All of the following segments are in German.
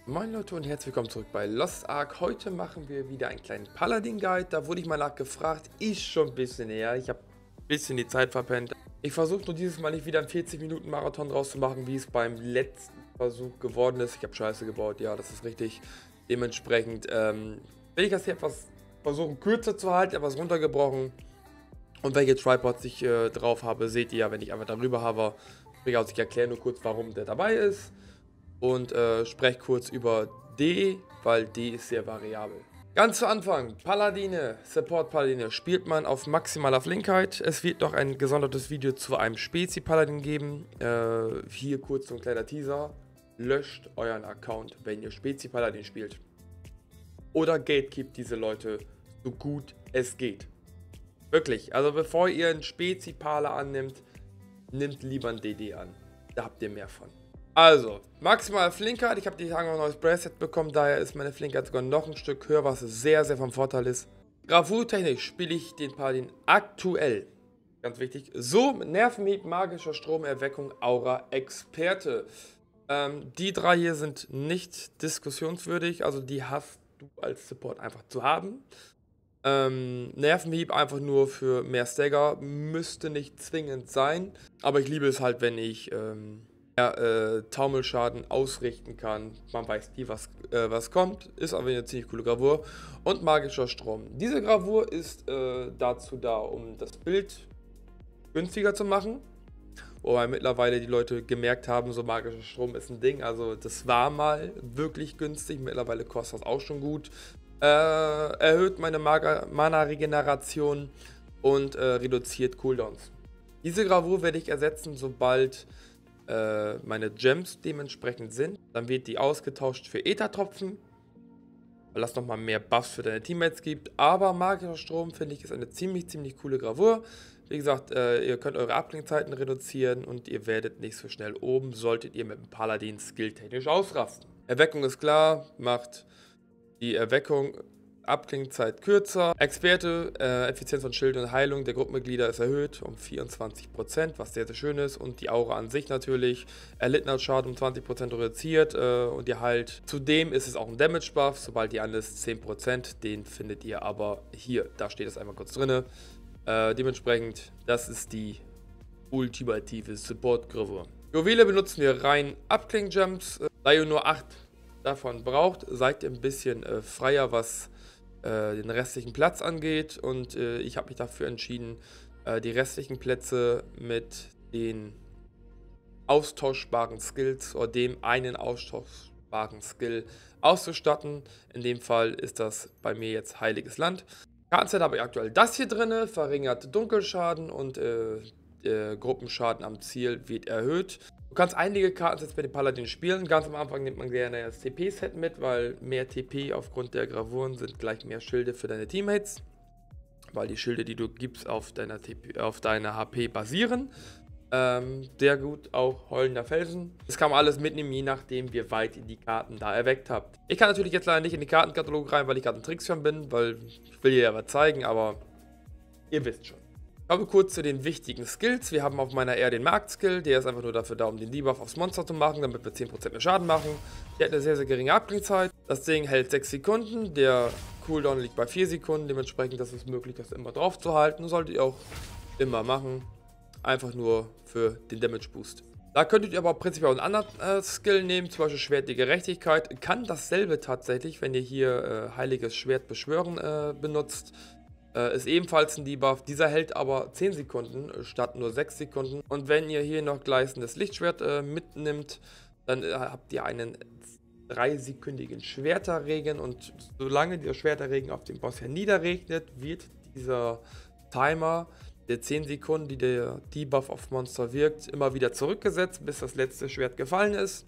Moin Leute und herzlich willkommen zurück bei Lost Ark. Heute machen wir wieder einen kleinen Paladin-Guide. Da wurde ich mal nachgefragt, ist schon ein bisschen her. Ich habe ein bisschen die Zeit verpennt. Ich versuche nur dieses Mal nicht wieder einen 40-Minuten-Marathon draus zu machen, wie es beim letzten Versuch geworden ist. Ich habe Scheiße gebaut, ja, das ist richtig. Dementsprechend will ich das hier etwas versuchen kürzer zu halten, etwas runtergebrochen. Und welche Tripods ich drauf habe, seht ihr ja, wenn ich einfach darüber habe. Ich erkläre nur kurz, warum der dabei ist. Und spreche kurz über D, weil D ist sehr variabel. Ganz zu Anfang, Paladine, Support-Paladine, spielt man auf maximaler Flinkheit. Es wird noch ein gesondertes Video zu einem Spezi-Paladin geben. Hier kurz so ein kleiner Teaser. Löscht euren Account, wenn ihr Spezi-Paladin spielt. Oder gatekeept diese Leute so gut es geht. Wirklich, also bevor ihr einen Spezi-Pala annimmt, nimmt lieber ein DD an. Da habt ihr mehr von. Also, maximal Flinkheit. Ich habe die Tage noch ein neues Bracelet bekommen, daher ist meine Flinkheit sogar noch ein Stück höher, was sehr, sehr vom Vorteil ist. Gravurtechnisch spiele ich den Paladin aktuell, ganz wichtig, so mit Nervenhieb, magischer Strom, Erweckung, Aura, Experte. Die drei hier sind nicht diskussionswürdig, also die hast du als Support einfach zu haben. Nervenhieb einfach nur für mehr Stagger, müsste nicht zwingend sein, aber ich liebe es halt, wenn ich Taumelschaden ausrichten kann. Man weiß nie, was kommt. Ist aber eine ziemlich coole Gravur. Und magischer Strom. Diese Gravur ist dazu da, um das Bild günstiger zu machen. Wobei mittlerweile die Leute gemerkt haben, so magischer Strom ist ein Ding. Also das war mal wirklich günstig. Mittlerweile kostet das auch schon gut. Erhöht meine Mana-Regeneration und reduziert Cooldowns. Diese Gravur werde ich ersetzen, sobald meine Gems dementsprechend sind. Dann wird die ausgetauscht für Äthertropfen, weil das nochmal mehr Buffs für deine Teammates gibt. Aber magischer Strom, finde ich, ist eine ziemlich coole Gravur. Wie gesagt, ihr könnt eure Abklingzeiten reduzieren und ihr werdet nicht so schnell oben, solltet ihr mit dem Paladin skilltechnisch ausrasten. Erweckung ist klar, macht die Erweckung Abklingzeit kürzer. Experte, Effizienz von Schild und Heilung der Gruppenmitglieder ist erhöht um 24%, was sehr schön ist. Und die Aura an sich natürlich. Erlittener Schaden um 20% reduziert und ihr heilt. Zudem ist es auch ein Damage Buff, sobald ihr alles 10%. Den findet ihr aber hier. Da steht es einmal kurz drin. Dementsprechend, das ist die ultimative Support-Gravur. Juwele benutzen wir rein Abkling-Gems. Da ihr nur 8 davon braucht, seid ihr ein bisschen freier, was den restlichen Platz angeht, und ich habe mich dafür entschieden, die restlichen Plätze mit den austauschbaren Skills oder dem einen austauschbaren Skill auszustatten. In dem Fall ist das bei mir jetzt Heiliges Land. Kartenzeit habe ich aktuell das hier drin, verringert Dunkelschaden und Gruppenschaden am Ziel wird erhöht. Du kannst einige Kartensets mit dem Paladin spielen. Ganz am Anfang nimmt man gerne das TP-Set mit, weil mehr TP aufgrund der Gravuren sind gleich mehr Schilde für deine Teammates. Weil die Schilde, die du gibst, auf deiner HP basieren. Sehr gut, auch Heulender Felsen. Das kann man alles mitnehmen, je nachdem, wie weit ihr die Karten da erweckt habt. Ich kann natürlich jetzt leider nicht in den Kartenkatalog rein, weil ich gerade ein Trickschirm bin, weil ich will dir ja was zeigen, aber ihr wisst schon. Kommen wir kurz zu den wichtigen Skills. Wir haben auf meiner R den Markt-Skill, der ist einfach nur dafür da, um den Debuff aufs Monster zu machen, damit wir 10% mehr Schaden machen. Der hat eine sehr geringe Abklingzeit. Das Ding hält 6 Sekunden, der Cooldown liegt bei 4 Sekunden, dementsprechend ist es möglich, das immer drauf zu halten. Solltet ihr auch immer machen, einfach nur für den Damage Boost. Da könntet ihr aber prinzipiell auch einen anderen Skill nehmen, zum Beispiel Schwert der Gerechtigkeit. Kann dasselbe tatsächlich, wenn ihr hier Heiliges Schwert beschwören benutzt. Ist ebenfalls ein Debuff, dieser hält aber 10 Sekunden statt nur 6 Sekunden. Und wenn ihr hier noch gleißendes Lichtschwert mitnimmt, dann habt ihr einen 3-sekündigen Schwerterregen, und solange der Schwerterregen auf dem Boss herniederregnet, wird dieser Timer der 10 Sekunden, die der Debuff auf Monster wirkt, immer wieder zurückgesetzt, bis das letzte Schwert gefallen ist.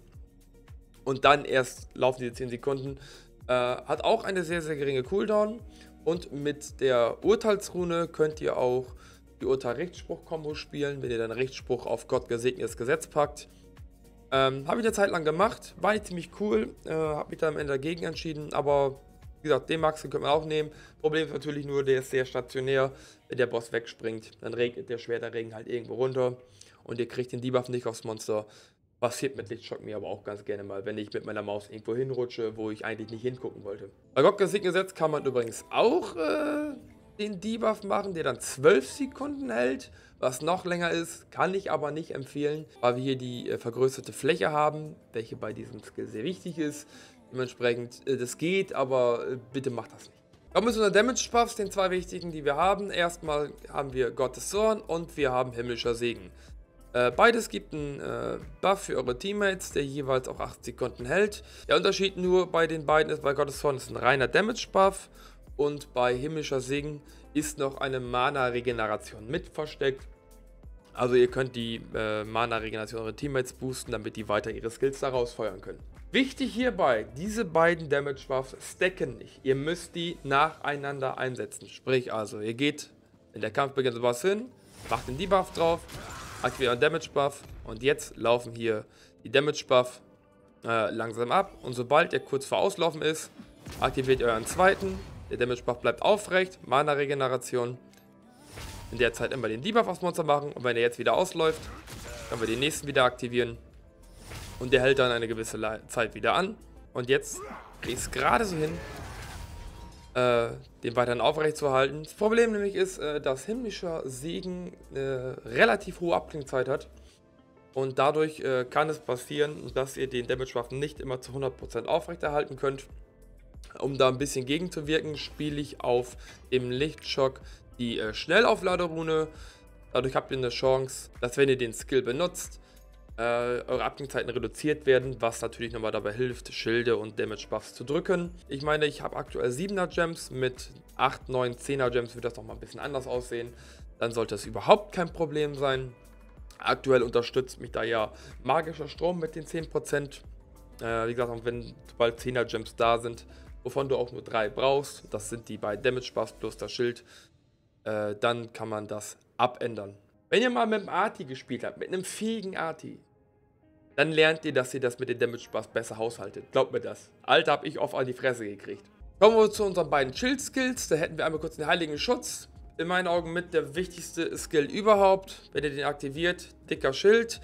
Und dann erst laufen diese 10 Sekunden. Hat auch eine sehr geringe Cooldown. Und mit der Urteilsrune könnt ihr auch die Urteil-Rechtsspruch-Kombo spielen, wenn ihr dann Rechtsspruch auf Gott gesegnetes Gesetz packt. Habe ich eine Zeit lang gemacht, war nicht ziemlich cool, habe mich dann am Ende dagegen entschieden, aber wie gesagt, den Max können wir auch nehmen. Problem ist natürlich nur, der ist sehr stationär. Wenn der Boss wegspringt, dann regnet der Schwerterregen halt irgendwo runter und ihr kriegt den Debuff nicht aufs Monster. Passiert mit Lichtschock mir aber auch ganz gerne mal, wenn ich mit meiner Maus irgendwo hinrutsche, wo ich eigentlich nicht hingucken wollte. Bei Gottes Gesetz kann man übrigens auch den Debuff machen, der dann 12 Sekunden hält, was noch länger ist, kann ich aber nicht empfehlen, weil wir hier die vergrößerte Fläche haben, welche bei diesem Skill sehr wichtig ist. Dementsprechend, das geht, aber bitte macht das nicht. Kommen wir zu den Damage-Buffs, den zwei wichtigen, die wir haben. Erstmal haben wir Gottes Zorn und wir haben himmlischer Segen. Beides gibt einen Buff für eure Teammates, der jeweils auch 8 Sekunden hält. Der Unterschied nur bei den beiden ist, bei Gottes Zorn ist ein reiner Damage-Buff und bei himmlischer Segen ist noch eine Mana-Regeneration mit versteckt. Also ihr könnt die Mana-Regeneration eurer Teammates boosten, damit die weiter ihre Skills daraus feuern können. Wichtig hierbei, diese beiden Damage-Buffs stacken nicht. Ihr müsst die nacheinander einsetzen. Sprich also, ihr geht, wenn der Kampf beginnt, sowas hin, macht den Debuff drauf, aktiviert euren Damage-Buff und jetzt laufen hier die Damage-Buff langsam ab. Und sobald er kurz vor Auslaufen ist, aktiviert ihr euren zweiten. Der Damage-Buff bleibt aufrecht, Mana-Regeneration. In der Zeit immer den Debuff aufs Monster machen und wenn er jetzt wieder ausläuft, können wir den nächsten wieder aktivieren. Und der hält dann eine gewisse Zeit wieder an. Und jetzt kriege ich es gerade so hin, den weiterhin aufrecht zu halten. Das Problem nämlich ist, dass himmlischer Segen relativ hohe Abklingzeit hat. Und dadurch kann es passieren, dass ihr den Damage-Buff nicht immer zu 100% aufrechterhalten könnt. Um da ein bisschen gegenzuwirken, spiele ich auf dem Lichtschock die Schnellaufladerune. Dadurch habt ihr eine Chance, dass wenn ihr den Skill benutzt, eure Abklingzeiten reduziert werden, was natürlich nochmal dabei hilft, Schilde und Damage-Buffs zu drücken. Ich meine, ich habe aktuell 7er Gems, mit 8, 9, 10er Gems wird das nochmal ein bisschen anders aussehen. Dann sollte es überhaupt kein Problem sein. Aktuell unterstützt mich da ja magischer Strom mit den 10%. Wie gesagt, auch wenn bald 10er Gems da sind, wovon du auch nur 3 brauchst, das sind die beiden Damage-Buffs plus das Schild, dann kann man das abändern. Wenn ihr mal mit einem Arti gespielt habt, mit einem fähigen Arti, dann lernt ihr, dass ihr das mit den Damage-Buffs besser haushaltet. Glaubt mir das. Alter, habe ich oft an die Fresse gekriegt. Kommen wir zu unseren beiden Schild-Skills. Da hätten wir einmal kurz den Heiligen Schutz. In meinen Augen mit der wichtigste Skill überhaupt. Wenn ihr den aktiviert, dicker Schild.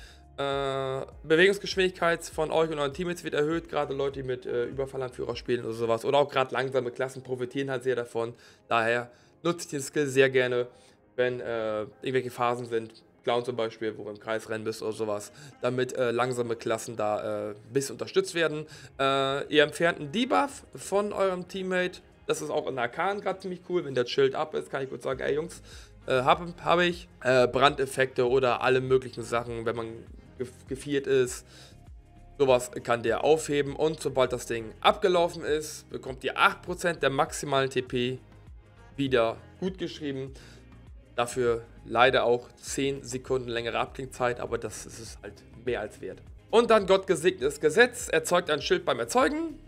Bewegungsgeschwindigkeit von euch und euren Teammates wird erhöht. Gerade Leute, die mit Überfallanführer spielen oder sowas. Oder auch gerade langsame Klassen profitieren halt sehr davon. Daher nutze ich den Skill sehr gerne, wenn irgendwelche Phasen sind, Clown zum Beispiel, wo du im Kreis rennen bist oder sowas, damit langsame Klassen da ein bisschen unterstützt werden. Ihr entfernt einen Debuff von eurem Teammate. Das ist auch in Arkan gerade ziemlich cool. Wenn der Schild ab ist, kann ich kurz sagen, ey Jungs, habe ich Brandeffekte oder alle möglichen Sachen, wenn man geviert ist. Sowas kann der aufheben und sobald das Ding abgelaufen ist, bekommt ihr 8% der maximalen TP wieder gut geschrieben. Dafür leider auch 10 Sekunden längere Abklingzeit, aber das ist es halt mehr als wert. Und dann Gott gesegnetes Gesetz, erzeugt ein Schild beim Erzeugen,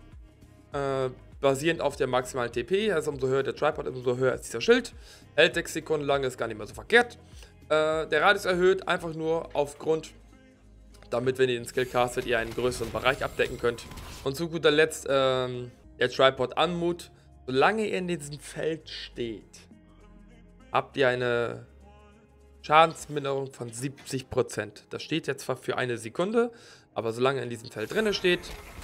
basierend auf der maximalen TP, also umso höher der Tripod ist, umso höher ist dieser Schild. Hält 6 Sekunden lang, ist gar nicht mehr so verkehrt. Der Radius erhöht, einfach nur aufgrund, damit, wenn ihr den Skill castet, ihr einen größeren Bereich abdecken könnt. Und zu guter Letzt der Tripod Anmut, solange ihr in diesem Feld steht, habt ihr eine Schadensminderung von 70%. Das steht jetzt zwar für eine Sekunde, aber solange er in diesem Feld drin steht,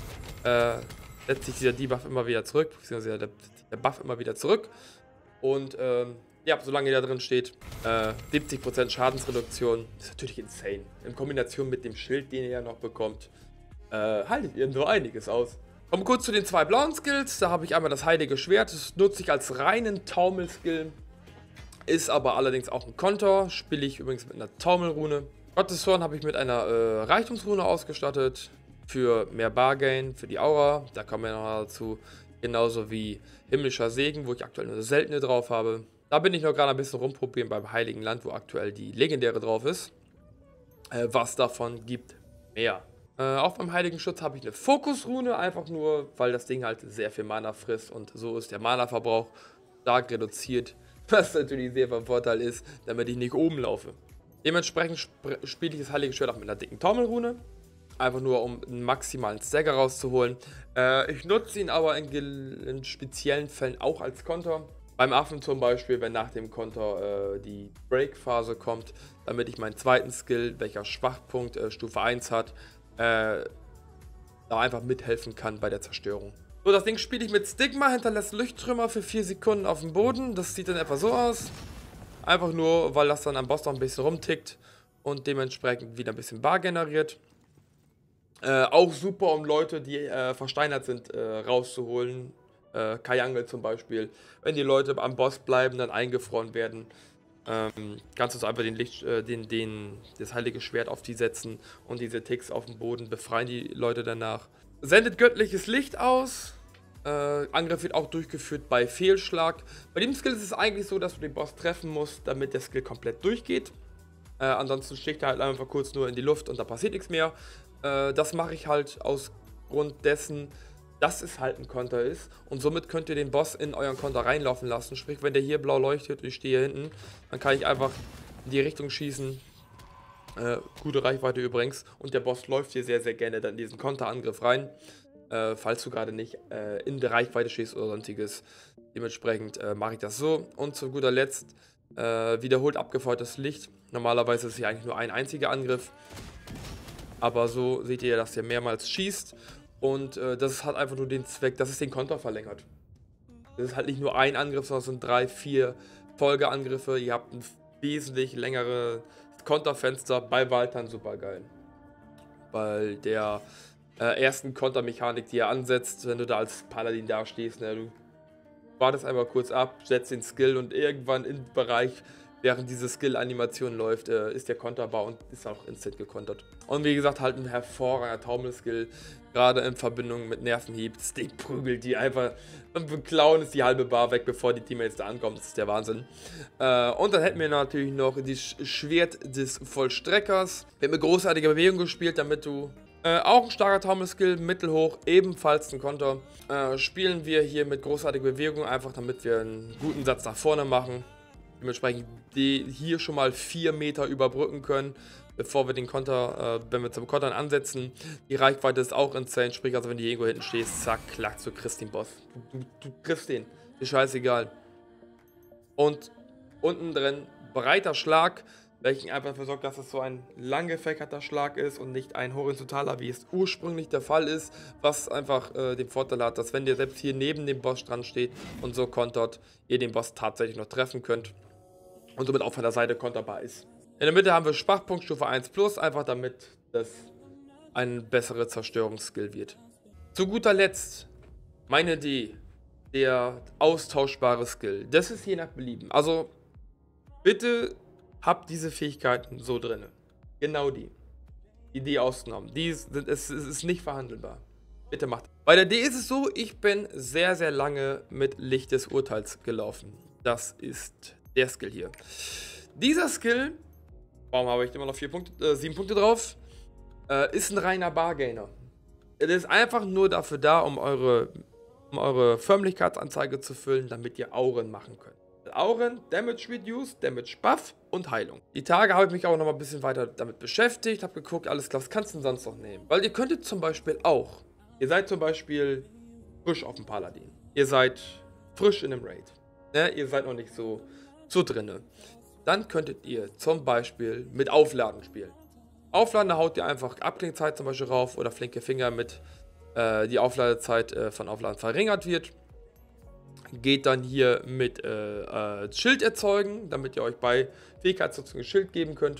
setzt sich dieser Debuff immer wieder zurück, beziehungsweise der Buff immer wieder zurück. Und ja, solange er da drin steht, 70% Schadensreduktion, ist natürlich insane. In Kombination mit dem Schild, den ihr ja noch bekommt, haltet ihr so einiges aus. Kommen wir kurz zu den zwei blauen Skills. Da habe ich einmal das Heilige Schwert, das nutze ich als reinen Taumel-Skill. Ist aber allerdings auch ein Konter, spiele ich übrigens mit einer Taumelrune. Gottes Zorn habe ich mit einer Reichtumsrune ausgestattet, für mehr Bargain, für die Aura, da kommen wir noch dazu. Genauso wie himmlischer Segen, wo ich aktuell nur seltene drauf habe. Da bin ich noch gerade ein bisschen rumprobieren beim Heiligen Land, wo aktuell die legendäre drauf ist. Was davon gibt mehr. Auch beim Heiligen Schutz habe ich eine Fokusrune, einfach nur, weil das Ding halt sehr viel Mana frisst und so ist der Mana-Verbrauch stark reduziert. Was natürlich sehr von Vorteil ist, damit ich nicht oben laufe. Dementsprechend spiele ich das Heilige Schwert auch mit einer dicken Taumelrune. Einfach nur, um einen maximalen Stagger rauszuholen. Ich nutze ihn aber in speziellen Fällen auch als Konter. Beim Affen zum Beispiel, wenn nach dem Konter die Break-Phase kommt, damit ich meinen zweiten Skill, welcher Schwachpunkt Stufe 1 hat, da einfach mithelfen kann bei der Zerstörung. So, das Ding spiele ich mit Stigma, hinterlässt Leuchttrümmer für 4 Sekunden auf dem Boden. Das sieht dann etwa so aus. Einfach nur, weil das dann am Boss noch ein bisschen rumtickt und dementsprechend wieder ein bisschen Bar generiert. Auch super, um Leute, die versteinert sind, rauszuholen. Kajangel zum Beispiel. Wenn die Leute am Boss bleiben, dann eingefroren werden, kannst du einfach das heilige Schwert auf die setzen und diese Ticks auf dem Boden befreien die Leute danach. Sendet göttliches Licht aus. Angriff wird auch durchgeführt bei Fehlschlag. Bei dem Skill ist es eigentlich so, dass du den Boss treffen musst, damit der Skill komplett durchgeht. Ansonsten sticht er halt einfach kurz nur in die Luft und da passiert nichts mehr. Das mache ich halt aus Grund dessen, dass es halt ein Konter ist. Und somit könnt ihr den Boss in euren Konter reinlaufen lassen. Sprich, wenn der hier blau leuchtet und ich stehe hier hinten, dann kann ich einfach in die Richtung schießen. Gute Reichweite übrigens. Und der Boss läuft hier sehr, sehr gerne dann in diesen Konterangriff rein. Falls du gerade nicht in der Reichweite stehst oder sonstiges. Dementsprechend mache ich das so. Und zu guter Letzt wiederholt abgefeuertes Licht. Normalerweise ist es hier eigentlich nur ein einziger Angriff. Aber so seht ihr, dass der mehrmals schießt. Und das hat einfach nur den Zweck, dass es den Konter verlängert. Das ist halt nicht nur ein Angriff, sondern es sind 3, 4 Folgeangriffe. Ihr habt ein wesentlich längeres Konterfenster. Bei Waltern super geil. Weil der ersten Kontermechanik, die er ansetzt, wenn du da als Paladin dastehst, ne, du wartest einfach kurz ab, setzt den Skill und irgendwann im Bereich, während diese Skill-Animation läuft, ist der konterbar und ist auch instant gekontert. Und wie gesagt, halt ein hervorragender Taumel-Skill, gerade in Verbindung mit Nervenhieb. Das Ding prügelt die einfach, und klauen ist die halbe Bar weg, bevor die Teammates da ankommen. Das ist der Wahnsinn. Und dann hätten wir natürlich noch das Schwert des Vollstreckers. Wird mit großartiger Bewegung gespielt, damit du auch ein starker Taumel-Skill, mittelhoch, ebenfalls ein Konter. Spielen wir hier mit großartiger Bewegung, einfach damit wir einen guten Satz nach vorne machen. Dementsprechend die hier schon mal 4 Meter überbrücken können, bevor wir den Konter, wenn wir zum Kontern ansetzen. Die Reichweite ist auch insane, sprich also wenn du irgendwo hinten stehst, zack, klack, du kriegst den Boss. Du triffst den, ist scheißegal. Und unten drin breiter Schlag, welchen einfach dafür sorgt, dass es so ein lang gefächerter Schlag ist und nicht ein horizontaler, wie es ursprünglich der Fall ist, was einfach den Vorteil hat, dass wenn ihr selbst hier neben dem Boss dran steht und so kontert, ihr den Boss tatsächlich noch treffen könnt und somit auch von der Seite konterbar ist. In der Mitte haben wir Schwachpunkt Stufe 1+, einfach damit das ein besserer Zerstörungsskill wird. Zu guter Letzt, meine Idee, der austauschbare Skill. Das ist je nach Belieben. Also bitte habt diese Fähigkeiten so drin. Genau die. Die ausgenommen. Es ist nicht verhandelbar. Bitte macht. Bei der D ist es so, ich bin sehr, sehr lange mit Licht des Urteils gelaufen. Das ist der Skill hier. Dieser Skill, warum habe ich immer noch 7 Punkte drauf, ist ein reiner Bargainer. Es ist einfach nur dafür da, um eure Förmlichkeitsanzeige zu füllen, damit ihr Auren machen könnt. Auren, Damage Reduce, Damage Buff und Heilung. Die Tage habe ich mich auch noch mal ein bisschen weiter damit beschäftigt, habe geguckt, alles klar, was kannst du denn sonst noch nehmen? Weil ihr könntet zum Beispiel auch, ihr seid zum Beispiel frisch auf dem Paladin, ihr seid frisch in einem Raid, ne? Ihr seid noch nicht so drinne. Dann könntet ihr zum Beispiel mit Aufladen spielen. Aufladen, da haut ihr einfach Abklingzeit zum Beispiel rauf oder flinke Finger mit die Aufladezeit von Aufladen verringert wird. Geht dann hier mit Schild erzeugen, damit ihr euch bei Fähigkeitsnutzung ein Schild geben könnt.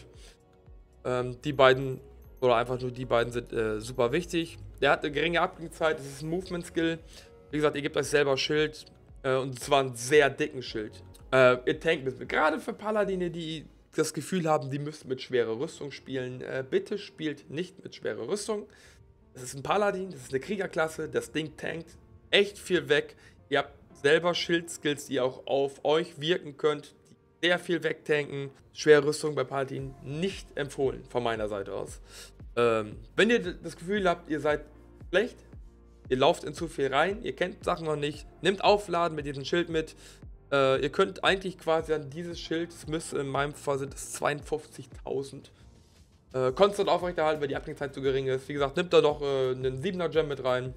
Die beiden, oder einfach nur die beiden sind super wichtig. Der hat eine geringe Abklingzeit, das ist ein Movement-Skill. Wie gesagt, ihr gebt euch selber Schild und zwar einen sehr dicken Schild. Ihr tankt mit, gerade für Paladine, die das Gefühl haben, die müssen mit schwerer Rüstung spielen, bitte spielt nicht mit schwerer Rüstung. Das ist ein Paladin, das ist eine Kriegerklasse, das Ding tankt echt viel weg. Ihr habt selber Schildskills, die auch auf euch wirken könnt, die sehr viel wegtanken. Schwere Rüstung bei Paladin nicht empfohlen, von meiner Seite aus. Wenn ihr das Gefühl habt, ihr seid schlecht, ihr lauft in zu viel rein, ihr kennt Sachen noch nicht, nehmt Aufladen mit diesem Schild mit. Ihr könnt eigentlich quasi an dieses Schild, das müsste in meinem Fall sind es 52.000, konstant aufrechterhalten, weil die Abklingzeit zu gering ist. Wie gesagt, nimmt da noch einen 7er Gem mit rein.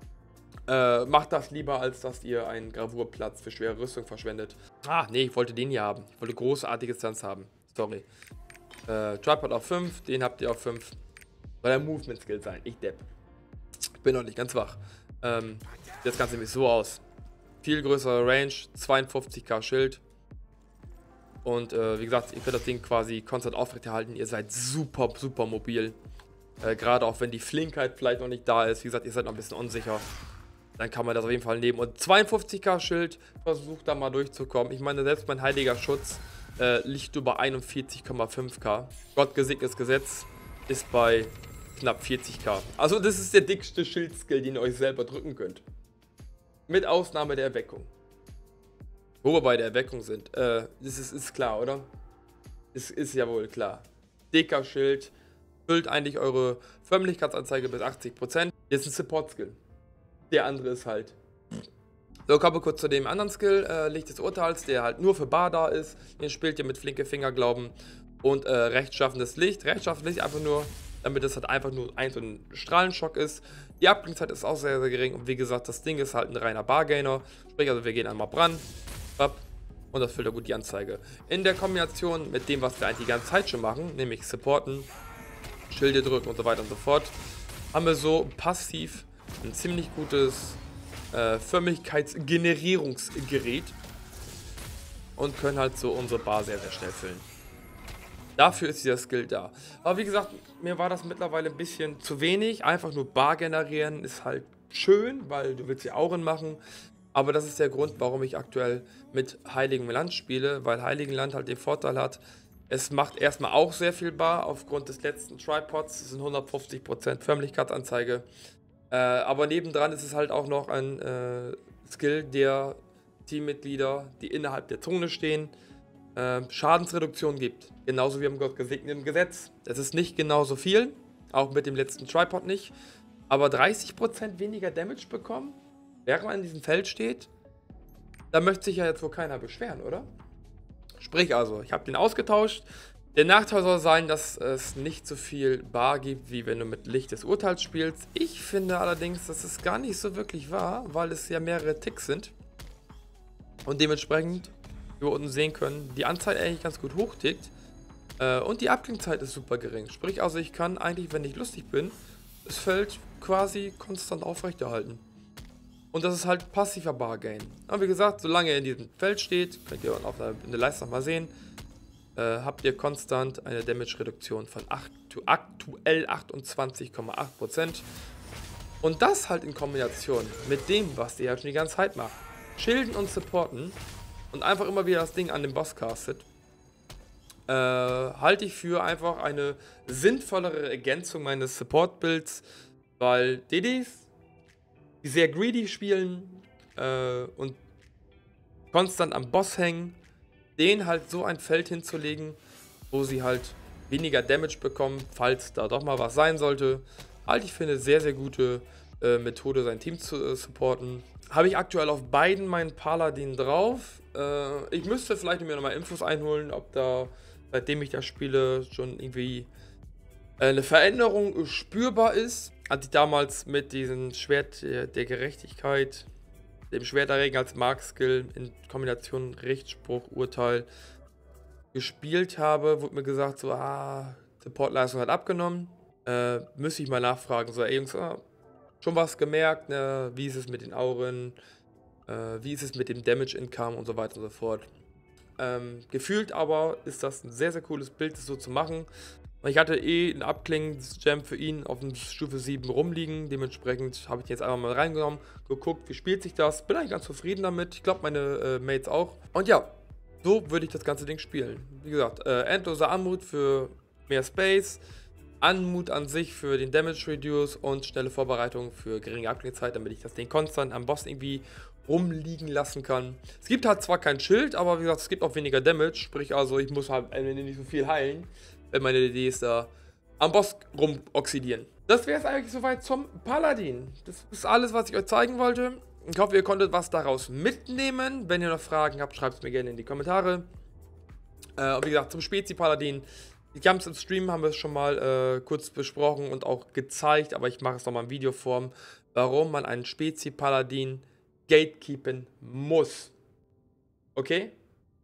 Macht das lieber, als dass ihr einen Gravurplatz für schwere Rüstung verschwendet. Ah, nee, ich wollte den hier haben. Ich wollte großartige Stunts haben. Sorry. Tripod auf 5, den habt ihr auf 5. Soll ein Movement-Skill sein, ich Depp. Bin noch nicht ganz wach. Das Ganze sieht so aus. Viel größere Range, 52k Schild. Und wie gesagt, ihr könnt das Ding quasi konstant aufrechterhalten. Ihr seid super, super mobil. Gerade auch wenn die Flinkheit vielleicht noch nicht da ist. Wie gesagt, ihr seid noch ein bisschen unsicher. Dann kann man das auf jeden Fall nehmen. Und 52k Schild, versucht da mal durchzukommen. Ich meine, selbst mein heiliger Schutz liegt über 41,5k. Gott gesegnetes Gesetz ist bei knapp 40k. Also das ist der dickste Schildskill, den ihr euch selber drücken könnt. Mit Ausnahme der Erweckung. Wo wir bei der Erweckung sind. Das ist klar, oder? Ist ja wohl klar. Dicker Schild. Füllt eigentlich eure Förmlichkeitsanzeige bis 80%. Jetzt ein Support-Skill. Der andere ist halt. So, kommen wir kurz zu dem anderen Skill. Licht des Urteils, der halt nur für Bar da ist. Den spielt ihr mit flinke Finger, glauben. Und rechtschaffendes Licht. Rechtschaffendes Licht einfach nur, damit es halt einfach nur so ein Strahlenschock ist. Die Abklingzeit ist auch sehr, sehr gering. Und wie gesagt, das Ding ist halt ein reiner Bargainer. Sprich, also wir gehen einmal ran. Und das füllt ja gut die Anzeige. In der Kombination mit dem, was wir eigentlich die ganze Zeit schon machen, nämlich supporten, Schilde drücken und so weiter und so fort, haben wir so passiv ein ziemlich gutes Förmlichkeitsgenerierungsgerät und können halt so unsere Bar sehr, sehr schnell füllen. Dafür ist dieser Skill da. Aber wie gesagt, mir war das mittlerweile ein bisschen zu wenig. Einfach nur Bar generieren ist halt schön, weil du willst die Auren machen. Aber das ist der Grund, warum ich aktuell mit Heiligem Land spiele, weil Heiligen Land halt den Vorteil hat, es macht erstmal auch sehr viel Bar aufgrund des letzten Tripods. Das sind 150% Förmlichkeitsanzeige. Aber nebendran ist es halt auch noch ein Skill der Teammitglieder, die innerhalb der Zone stehen, Schadensreduktion gibt. Genauso wie im Gott gesegneten Gesetz. Es ist nicht genauso viel, auch mit dem letzten Tripod nicht. Aber 30% weniger Damage bekommen, während man in diesem Feld steht, da möchte sich ja jetzt wohl keiner beschweren, oder? Sprich also, ich habe den ausgetauscht. Der Nachteil soll sein, dass es nicht so viel Bar gibt, wie wenn du mit Licht des Urteils spielst. Ich finde allerdings, dass es gar nicht so wirklich wahr, weil es ja mehrere Ticks sind. Und dementsprechend, wie wir unten sehen können, die Anzahl eigentlich ganz gut hochtickt. Und die Abklingzeit ist super gering. Sprich also, ich kann eigentlich, wenn ich lustig bin, das Feld quasi konstant aufrechterhalten. Und das ist halt passiver Bargain. Aber wie gesagt, solange ihr in diesem Feld steht, könnt ihr auf der Leiste nochmal sehen, habt ihr konstant eine Damage-Reduktion von aktuell 28,8%. Und das halt in Kombination mit dem, was ihr halt schon die ganze Zeit macht. Schilden und supporten und einfach immer wieder das Ding an den Boss castet. Halte ich für einfach eine sinnvollere Ergänzung meines Support-Builds, weil DDs, die sehr greedy spielen und konstant am Boss hängen, denen halt so ein Feld hinzulegen, wo sie halt weniger Damage bekommen, falls da doch mal was sein sollte, halte ich für eine sehr, sehr gute Methode, sein Team zu supporten. Habe ich aktuell auf beiden meinen Paladin drauf. Ich müsste vielleicht mir nochmal Infos einholen, ob da, seitdem ich das spiele, schon irgendwie eine Veränderung spürbar ist. Als ich damals mit diesem Schwert der Gerechtigkeit, dem Schwerterregen als Mark-Skill in Kombination Richtspruch, Urteil gespielt habe, wurde mir gesagt, so, Supportleistung hat abgenommen. Müsste ich mal nachfragen, so, ey Jungs, schon was gemerkt, ne? Wie ist es mit den Auren, wie ist es mit dem Damage Income und so weiter und so fort. Gefühlt aber ist das ein sehr, sehr cooles Bild, das so zu machen. Ich hatte ein Abklingen-Gem für ihn auf dem Stufe 7 rumliegen, dementsprechend habe ich den jetzt einfach mal reingenommen, geguckt, wie spielt sich das, bin eigentlich ganz zufrieden damit, ich glaube meine Mates auch. Und ja, so würde ich das ganze Ding spielen. Wie gesagt, endlose Anmut für mehr Space, Anmut an sich für den Damage Reduce und schnelle Vorbereitung für geringe Abklingzeit, damit ich das Ding konstant am Boss irgendwie rumliegen lassen kann. Es gibt halt zwar kein Schild, aber wie gesagt, es gibt auch weniger Damage, sprich also ich muss halt nicht so viel heilen, wenn meine DDs da am Boss rumoxidieren. Das wäre es eigentlich soweit zum Paladin. Das ist alles, was ich euch zeigen wollte. Ich hoffe, ihr konntet was daraus mitnehmen. Wenn ihr noch Fragen habt, schreibt es mir gerne in die Kommentare. Und wie gesagt, zum Spezi-Paladin. Die Jumps im Stream haben wir es schon mal kurz besprochen und auch gezeigt, aber ich mache es nochmal in Videoform, warum man einen Spezi-Paladin gatekeepen muss. Okay?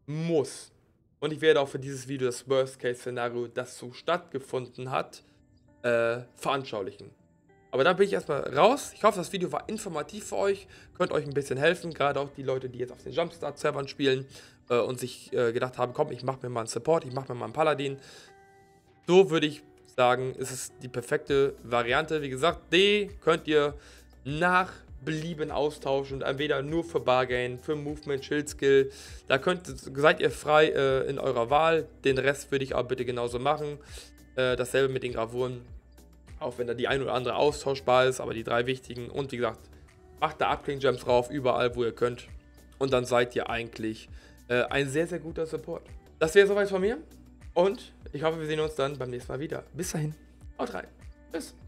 Muss. Und ich werde auch für dieses Video das Worst-Case-Szenario, das so stattgefunden hat, veranschaulichen. Aber dann bin ich erstmal raus. Ich hoffe, das Video war informativ für euch, könnt euch ein bisschen helfen, gerade auch die Leute, die jetzt auf den Jumpstart-Servern spielen und sich gedacht haben, komm, ich mache mir mal einen Support, ich mache mir mal einen Paladin. So würde ich sagen, ist es die perfekte Variante. Wie gesagt, D könnt ihr nach Belieben austauschen, entweder nur für Bargain, für Movement, Shield Skill. Da seid ihr frei in eurer Wahl. Den Rest würde ich auch bitte genauso machen. Dasselbe mit den Gravuren, auch wenn da die ein oder andere austauschbar ist, aber die 3 wichtigen. Und wie gesagt, macht da Upgrade Gems drauf, überall wo ihr könnt. Und dann seid ihr eigentlich ein sehr, sehr guter Support. Das wäre soweit von mir und ich hoffe, wir sehen uns dann beim nächsten Mal wieder. Bis dahin, haut rein. Tschüss.